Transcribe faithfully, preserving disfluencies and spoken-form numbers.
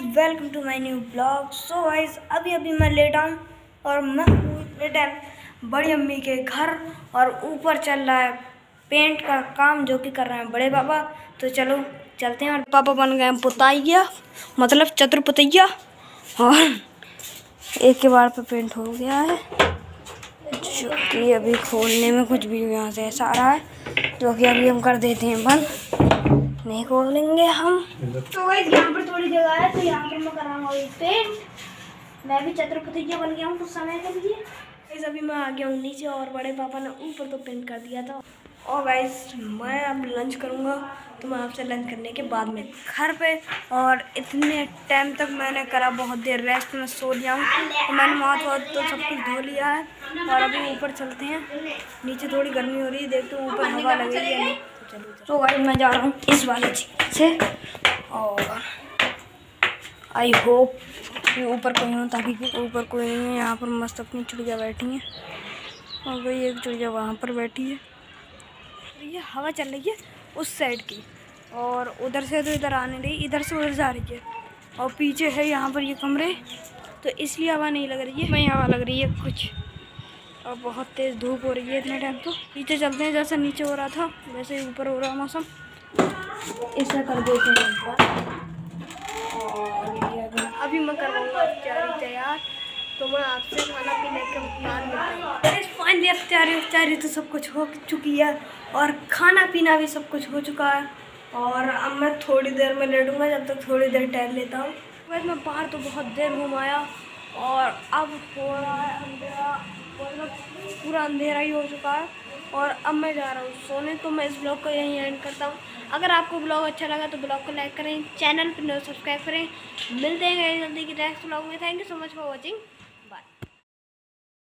Welcome to my new blog. So guys, अभी अभी मैं लेटा हूँ और मैं हूँ इतने टाइम बड़ी अम्मी के घर और ऊपर चल रहा है पेंट का काम जो कि कर रहे हैं बड़े पापा। तो चलो चलते हैं। और पापा बन गए पुताइया, मतलब चतुर्पुतैया, और एक के बार पे पेंट हो गया है जो कि अभी खोलने में कुछ भी यहाँ से ऐसा आ रहा है जो कि अभी हम कर देते हैं बंद, नहीं खोलेंगे हम। तो गाइस यहाँ पर थोड़ी जगह है तो यहाँ पर मैं कराऊंगा पेंट। मैं भी चतुर्पुतैया बन गया हूँ कुछ समय के लिए। गाइस अभी मैं आ गया हूँ नीचे और बड़े पापा ने ऊपर तो पेंट कर दिया था। और गाइस मैं अब लंच करूँगा तो मैं आपसे लंच करने के बाद में घर पे। और इतने टाइम तक मैंने करा बहुत देर रेस्ट में सो लिया हूँ तो मैंने हाथ वाथ तो सब कुछ धो लिया है। और अभी ऊपर चलते हैं, नीचे थोड़ी गर्मी हो रही है, देखते हैं ऊपर हवा लगेगी है। तो गाइस मैं जा रहा हूँ इस वाले चीज से और आई होप कि ऊपर कोई हो, ताकि ऊपर कोई नहीं है। यहाँ पर मस्त अपनी चिड़िया बैठी है और वही एक चिड़िया वहाँ पर बैठी है। ये हवा चल रही है उस साइड की और उधर से तो इधर आने रही, इधर से उधर जा रही है। और पीछे है यहाँ पर ये कमरे, तो इसलिए हवा नहीं लग रही है, वहीं हवा लग रही है कुछ। और बहुत तेज़ धूप हो रही है इतने टाइम। तो नीचे चलते हैं, जैसा नीचे हो रहा था वैसे ही ऊपर हो रहा है मौसम। ऐसा कर देते हैं ऊपर। और ये अभी मैं करवाऊँगा अफ्तारी तैयार, तो मैं आपसे खाना पीने के बाद मिलता हूँ। फाइनली अफ्तारी अफ्तारी तो सब कुछ हो चुकी है और खाना पीना भी सब कुछ हो चुका है। और अब मैं थोड़ी देर में लेटूँगा, जब तक थोड़ी देर टहल लेता हूँ। वैसे मैं बाहर तो बहुत देर घुमाया और अब हो रहा है अंधेरा, मतलब पूरा अंधेरा ही हो चुका है। और अब मैं जा रहा हूँ सोने। तो मैं इस ब्लॉग को यहीं एंड करता हूँ। अगर आपको ब्लॉग अच्छा लगा तो ब्लॉग को लाइक करें, चैनल पर सब्सक्राइब करें। मिलते हैं जल्दी की नेक्स्ट ब्लॉग में। Thank you so much for watching, bye.